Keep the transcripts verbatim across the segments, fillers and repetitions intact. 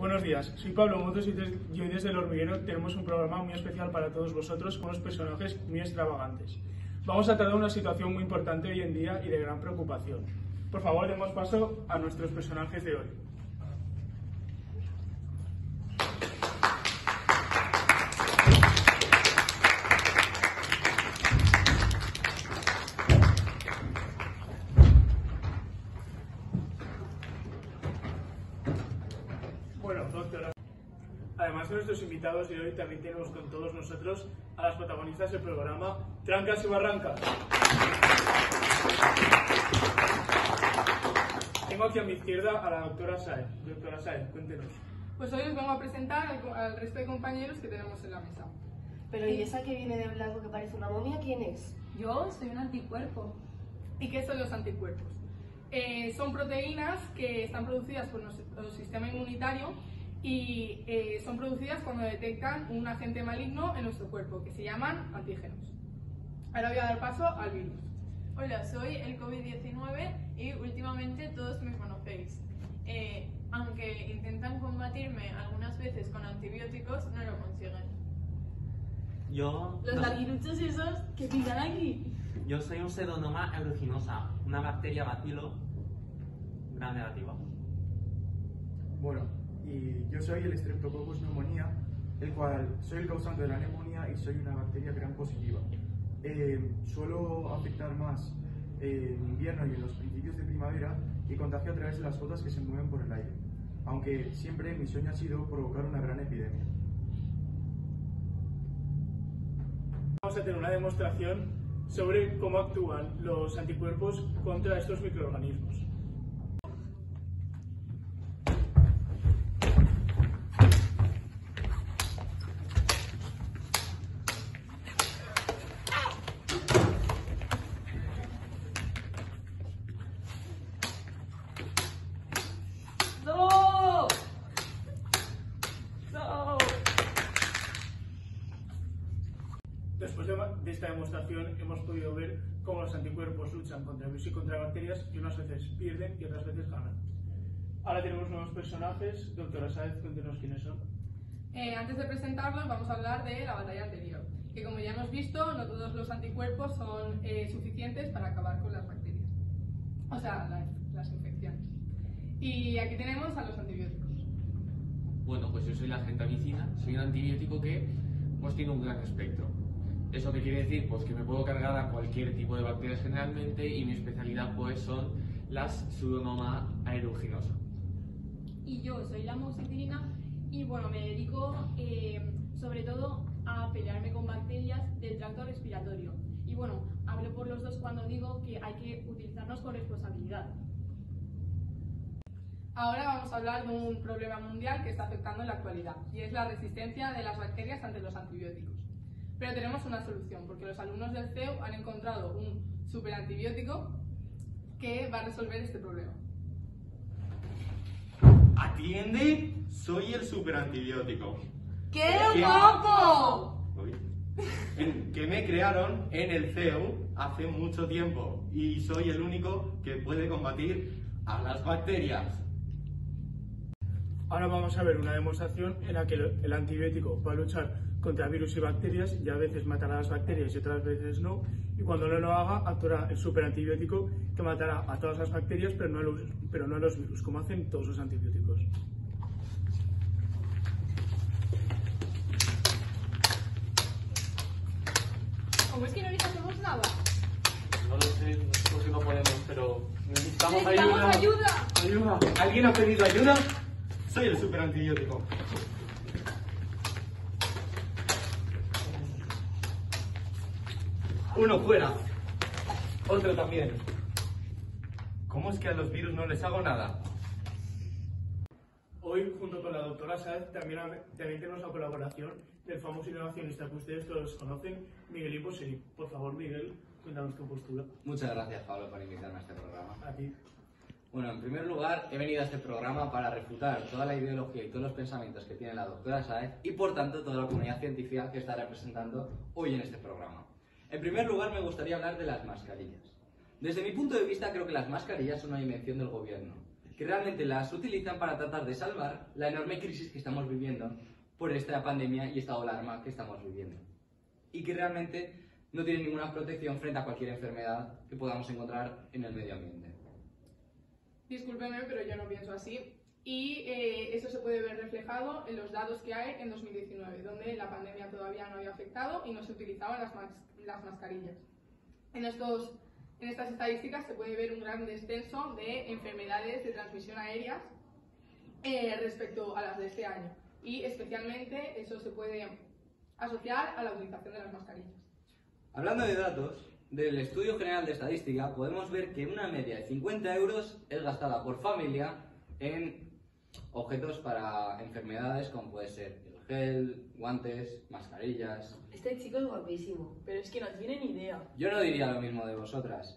Buenos días, soy Pablo Motos y hoy desde El Hormiguero tenemos un programa muy especial para todos vosotros con unos personajes muy extravagantes. Vamos a tratar una situación muy importante hoy en día y de gran preocupación. Por favor, demos paso a nuestros personajes de hoy. Bueno, doctora, además de nuestros invitados de hoy, también tenemos con todos nosotros a las protagonistas del programa Trancas y Barrancas. Tengo aquí a mi izquierda a la doctora Saez. Doctora Saez, cuéntenos. Pues hoy os vengo a presentar al, al resto de compañeros que tenemos en la mesa. Pero ¿y esa que viene de blanco que parece una momia, quién es? Yo soy un anticuerpo. ¿Y qué son los anticuerpos? Eh, son proteínas que están producidas por nuestro sistema inmunitario y eh, son producidas cuando detectan un agente maligno en nuestro cuerpo, que se llaman antígenos. Ahora voy a dar paso al virus. Hola, soy el COVID diecinueve y últimamente todos me conocéis. Eh, aunque intentan combatirme algunas veces con antibióticos, no lo consiguen. Yo, Los no, larguiruchos esos que pican aquí. yo soy un pseudonoma aeruginosa, una bacteria bacilo gram negativa. Bueno, y yo soy el Streptococcus pneumoniae, el cual soy el causante de la neumonía y soy una bacteria gram positiva. Eh, suelo afectar más eh, en invierno y en los principios de primavera y contagio a través de las gotas que se mueven por el aire, aunque siempre mi sueño ha sido provocar una gran epidemia. Vamos a tener una demostración sobre cómo actúan los anticuerpos contra estos microorganismos. ¡No! ¡No! Después de, de esta demostración hemos podido ver cómo los anticuerpos luchan contra virus y contra bacterias y unas veces pierden y otras veces ganan. Ahora tenemos nuevos personajes. Doctora Saez, cuéntenos quiénes son. Eh, antes de presentarlos vamos a hablar de la batalla anterior, que como ya hemos visto, no todos los anticuerpos son eh, suficientes para acabar con las bacterias, o sea, la, las infecciones. Y aquí tenemos a los antibióticos. Bueno, pues yo soy la gentamicina, soy un antibiótico que pues tiene un gran espectro. ¿Eso qué quiere decir? Pues que me puedo cargar a cualquier tipo de bacterias generalmente y mi especialidad pues son las Pseudomonas aeruginosa. Y yo soy la amoxicilina y bueno, me dedico eh, sobre todo a pelearme con bacterias del tracto respiratorio. Y bueno, hablo por los dos cuando digo que hay que utilizarnos con responsabilidad. Ahora vamos a hablar de un problema mundial que está afectando en la actualidad, y es la resistencia de las bacterias ante los antibióticos. Pero tenemos una solución, porque los alumnos del C E U han encontrado un superantibiótico que va a resolver este problema. Atiende, soy el superantibiótico. ¡Qué ¿Quién? guapo! Uy. En- que me crearon en el C E U hace mucho tiempo y soy el único que puede combatir a las bacterias. Ahora vamos a ver una demostración en la que el antibiótico va a luchar contra virus y bacterias y a veces matará a las bacterias y otras veces no. Y cuando no lo haga, actuará el superantibiótico que matará a todas las bacterias pero no a los, pero no a los virus, como hacen todos los antibióticos. ¿Cómo es que no les hacemos nada? No lo sé, no sé por qué no podemos, pero necesitamos ¡Necesitamos ayuda. ayuda! Ayuda. ¿Alguien ha pedido ayuda? Soy el superantibiótico. Uno fuera. Otro también. ¿Cómo es que a los virus no les hago nada? Hoy, junto con la doctora Saez, también, también tenemos la colaboración del famoso innovacionista que ustedes todos conocen, Miguel Imposeri. Por favor, Miguel, cuéntanos tu postura. Muchas gracias, Pablo, por invitarme a este programa. A ti. Bueno, en primer lugar, he venido a este programa para refutar toda la ideología y todos los pensamientos que tiene la doctora Saez y, por tanto, toda la comunidad científica que está representando hoy en este programa. En primer lugar, me gustaría hablar de las mascarillas. Desde mi punto de vista, creo que las mascarillas son una invención del gobierno. que realmente las utilizan para tratar de salvar la enorme crisis que estamos viviendo por esta pandemia y estado de alarma que estamos viviendo. Y que realmente no tienen ninguna protección frente a cualquier enfermedad que podamos encontrar en el medio ambiente. Discúlpeme, pero yo no pienso así. Y eh, eso se puede ver reflejado en los datos que hay en dos mil diecinueve, donde la pandemia todavía no había afectado y no se utilizaban las, mas las mascarillas. En, estos, en estas estadísticas se puede ver un gran descenso de enfermedades de transmisión aérea eh, respecto a las de este año. Y especialmente eso se puede asociar a la utilización de las mascarillas. Hablando de datos, del Estudio General de Estadística podemos ver que una media de cincuenta euros es gastada por familia en objetos para enfermedades como puede ser el gel, guantes, mascarillas. Este chico es guapísimo. Pero es que no tiene ni idea. Yo no diría lo mismo de vosotras.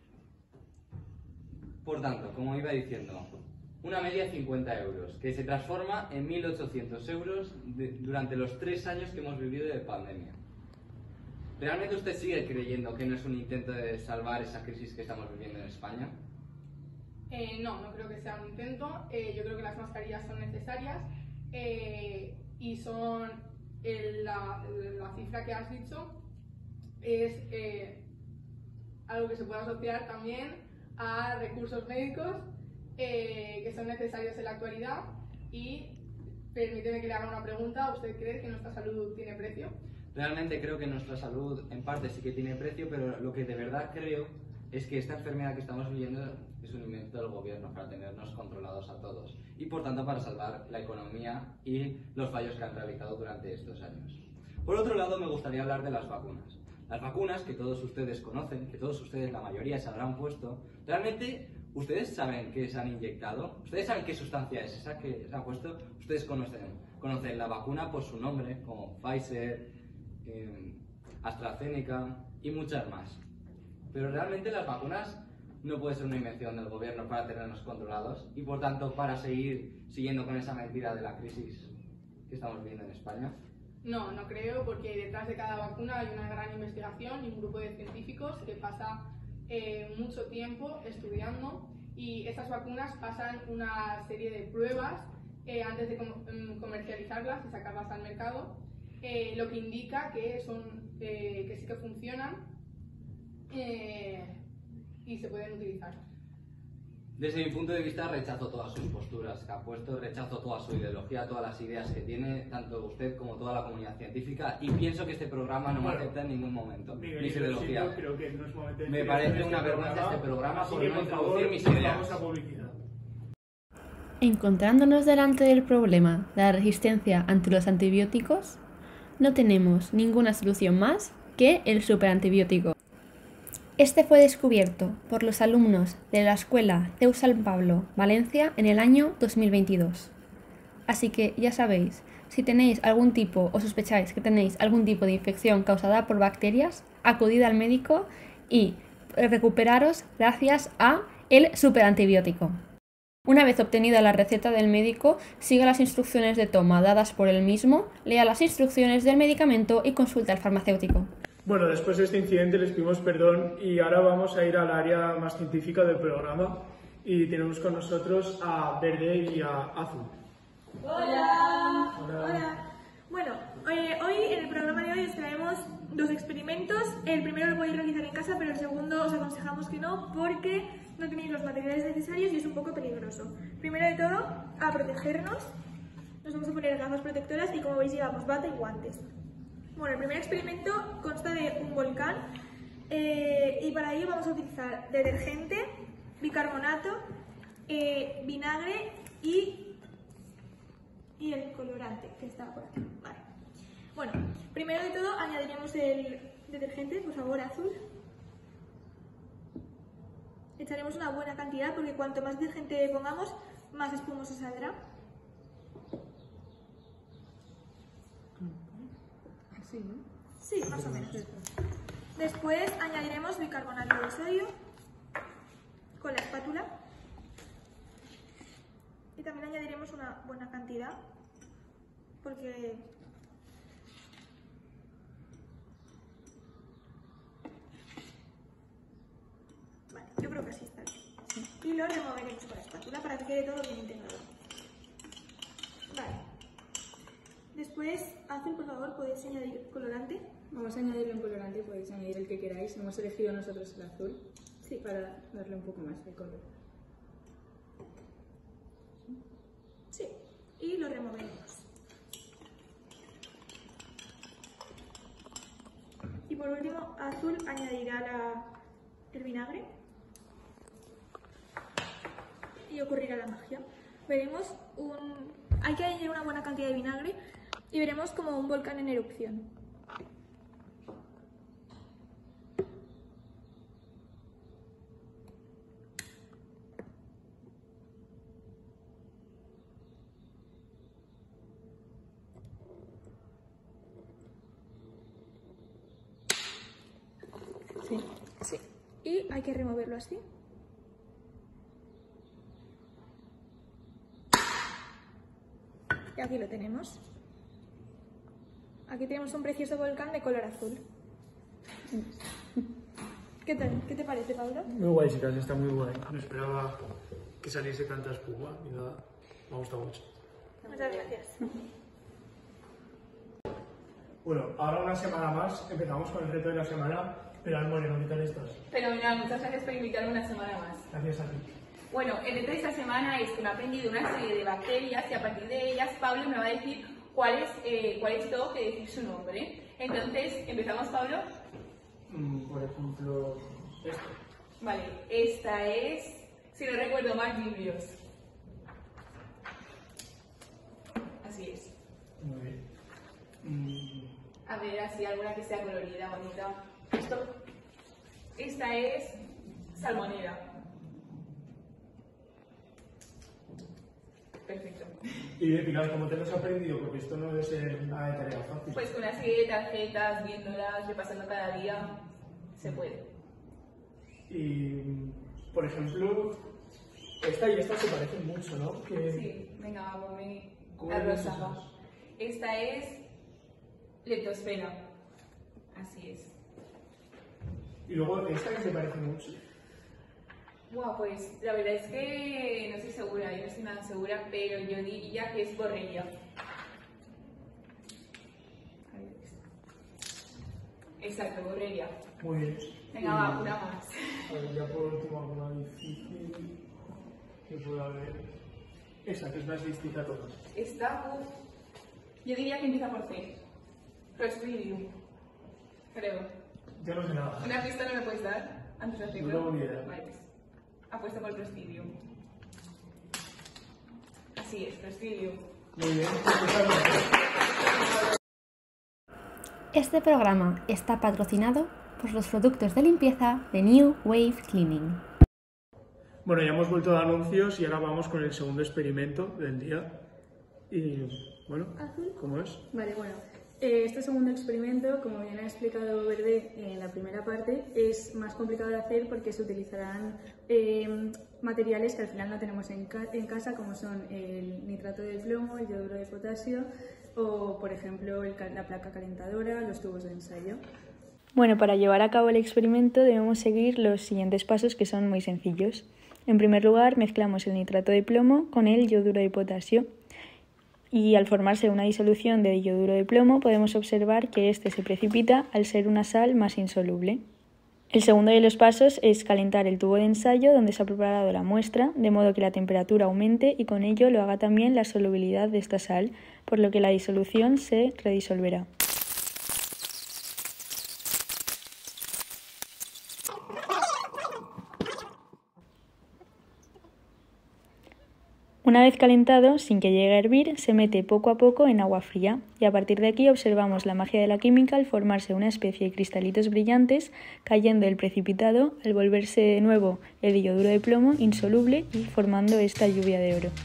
Por tanto, como iba diciendo, una media de cincuenta euros, que se transforma en mil ochocientos euros de, durante los tres años que hemos vivido de pandemia. ¿Realmente usted sigue creyendo que no es un intento de salvar esa crisis que estamos viviendo en España? Eh, no, no creo que sea un intento. Eh, yo creo que las mascarillas son necesarias eh, y son el, la, la cifra que has dicho es eh, algo que se puede asociar también a recursos médicos eh, que son necesarios en la actualidad. Y permíteme que le haga una pregunta. ¿Usted cree que nuestra salud tiene precio? Realmente creo que nuestra salud en parte sí que tiene precio, pero lo que de verdad creo es que esta enfermedad que estamos viviendo es un invento del gobierno para tenernos controlados a todos y por tanto para salvar la economía y los fallos que han realizado durante estos años. Por otro lado, me gustaría hablar de las vacunas. Las vacunas que todos ustedes conocen, que todos ustedes, la mayoría, se habrán puesto, realmente ustedes saben qué se han inyectado, ustedes saben qué sustancia es esa que se ha puesto, ustedes conocen, conocen la vacuna por su nombre, como Pfizer, eh, AstraZeneca y muchas más. Pero realmente las vacunas no puede ser una invención del gobierno para tenernos controlados y por tanto para seguir siguiendo con esa mentira de la crisis que estamos viviendo en España. No, no creo, porque detrás de cada vacuna hay una gran investigación y un grupo de científicos que pasa eh, mucho tiempo estudiando, y estas vacunas pasan una serie de pruebas eh, antes de com comercializarlas y sacarlas al mercado, eh, lo que indica que, son, eh, que sí que funcionan eh, y se pueden utilizar. Desde mi punto de vista, rechazo todas sus posturas que ha puesto, rechazo toda su ideología, todas las ideas que tiene, tanto usted como toda la comunidad científica, y pienso que este programa no Bueno, me acepta en ningún momento Miguel, mis yo ideologías. creo que no es momento de Me decir parece esto en una este vergüenza este programa así por que, no por introducir favor, mis vamos ideas. a publicidad. Encontrándonos delante del problema de la resistencia ante los antibióticos, no tenemos ninguna solución más que el superantibiótico. Este fue descubierto por los alumnos de la Escuela C E U San Pablo, Valencia, en el año dos mil veintidós. Así que ya sabéis, si tenéis algún tipo o sospecháis que tenéis algún tipo de infección causada por bacterias, acudid al médico y recuperaros gracias a el superantibiótico. Una vez obtenida la receta del médico, siga las instrucciones de toma dadas por él mismo, lea las instrucciones del medicamento y consulte al farmacéutico. Bueno, después de este incidente les pedimos perdón y ahora vamos a ir al área más científica del programa y tenemos con nosotros a Verde y a Azul. Hola. Hola. Hola. Bueno, eh, hoy en el programa de hoy os traemos dos experimentos. El primero lo podéis realizar en casa, pero el segundo os aconsejamos que no, porque no tenéis los materiales necesarios y es un poco peligroso. Primero de todo, a protegernos. Nos vamos a poner gafas protectoras y, como veis, llevamos bata y guantes. Bueno, el primer experimento consta de un volcán eh, y para ello vamos a utilizar detergente, bicarbonato, eh, vinagre y, y el colorante que está por aquí. Vale. Bueno, primero de todo añadiremos el detergente, por favor, Azul. Echaremos una buena cantidad porque cuanto más detergente pongamos, más espumoso saldrá. Sí, ¿no? Sí, más o menos. Después añadiremos bicarbonato de sodio con la espátula y también añadiremos una buena cantidad porque vale, yo creo que así está bien. y lo removeremos con la espátula para que quede todo bien integrado. Vale. Después, Azul, por favor, ¿podéis añadir colorante? Vamos a añadirle un colorante, podéis añadir el que queráis. Hemos elegido nosotros el azul, sí, para darle un poco más de color. Sí, y lo removemos. Y por último, Azul añadirá la, el vinagre y ocurrirá la magia. Veremos un... Hay que añadir una buena cantidad de vinagre y veremos como un volcán en erupción. Sí. Sí. Y hay que removerlo así. Y aquí lo tenemos. Aquí tenemos un precioso volcán de color azul. ¿Qué tal? ¿Qué te parece, Pablo? Muy guay, chicas, está muy guay. No esperaba que saliese tanta espuma y nada, me ha gustado mucho. Muchas gracias. Bueno, ahora una semana más, empezamos con el reto de la semana. Pero Almoreno, ¿qué tal estás? Fenomenal, muchas gracias por invitarme una semana más. Gracias a ti. Bueno, el reto de esta semana es que me he aprendido una serie de bacterias y a partir de ellas Pablo me va a decir cuál es, eh, cuál es todo que decir su nombre. Entonces, ¿empezamos, Pablo? Mm, por ejemplo, esto. Vale, esta es, si no recuerdo mal, Biblios. Así es. Muy bien. Mm. A ver, así alguna que sea colorida, bonita. Esto, esta es Salmonera. Perfecto. Y de Pilar, ¿cómo te lo has aprendido? Porque esto no debe ser nada de tarea fácil. Pues con una serie de tarjetas, viéndolas, repasando cada día, se puede. Y, por ejemplo, esta y esta se parecen mucho, ¿no? Que... Sí, venga, ponme la rosa. Esta es Leptosfera. Así es. Y luego esta que se parece mucho. Bueno, pues la verdad es que no estoy segura, yo no estoy nada segura, pero yo diría que es Borrelia. Exacto, Borrelia. Muy bien. Venga, va, una más. A ver, ya por último, alguna difícil que pueda haber. Esa, que es más distinta a todas. Esta, uff, yo diría que empieza por C. Clostridium, creo. Ya no sé nada. ¿Una pista no me puedes dar antes de hacerlo? No tengo ni idea. Vale, pues, apuesto por Clostridium. Así es, Clostridium. Muy bien. Este programa está patrocinado por los productos de limpieza de New Wave Cleaning. Bueno, ya hemos vuelto de anuncios y ahora vamos con el segundo experimento del día. Y, bueno, ¿cómo es? Vale, bueno. Eh, este segundo experimento, como bien ha explicado Verde en la primera parte, es más complicado de hacer porque se utilizarán eh, materiales que al final no tenemos en, ca en casa, como son el nitrato de plomo, el yoduro de potasio o, por ejemplo, el la placa calentadora, los tubos de ensayo. Bueno, para llevar a cabo el experimento debemos seguir los siguientes pasos, que son muy sencillos. En primer lugar, mezclamos el nitrato de plomo con el yoduro de potasio. Y al formarse una disolución de yoduro de plomo podemos observar que éste se precipita al ser una sal más insoluble. El segundo de los pasos es calentar el tubo de ensayo donde se ha preparado la muestra, de modo que la temperatura aumente y con ello lo haga también la solubilidad de esta sal, por lo que la disolución se redisolverá. Una vez calentado, sin que llegue a hervir, se mete poco a poco en agua fría y a partir de aquí observamos la magia de la química al formarse una especie de cristalitos brillantes cayendo el precipitado al volverse de nuevo el yoduro de plomo insoluble y formando esta lluvia de oro.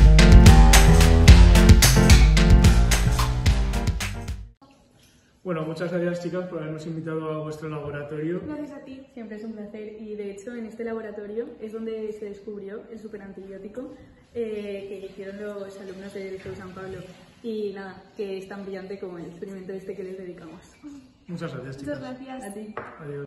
Bueno, muchas gracias, chicas, por habernos invitado a vuestro laboratorio. Gracias a ti. Siempre es un placer y de hecho en este laboratorio es donde se descubrió el superantibiótico eh, que hicieron los alumnos del Liceo San Pablo y nada, que es tan brillante como el experimento este que les dedicamos. Muchas gracias, chicas. Muchas gracias. A ti. Adiós.